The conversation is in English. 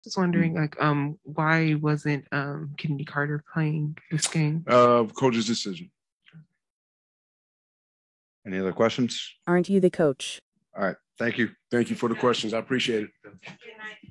Just wondering, like, why wasn't Kennedy Carter playing this game? Coach's decision. Any other questions? Aren't you the coach? All right. Thank you. Thank you for the questions. I appreciate it.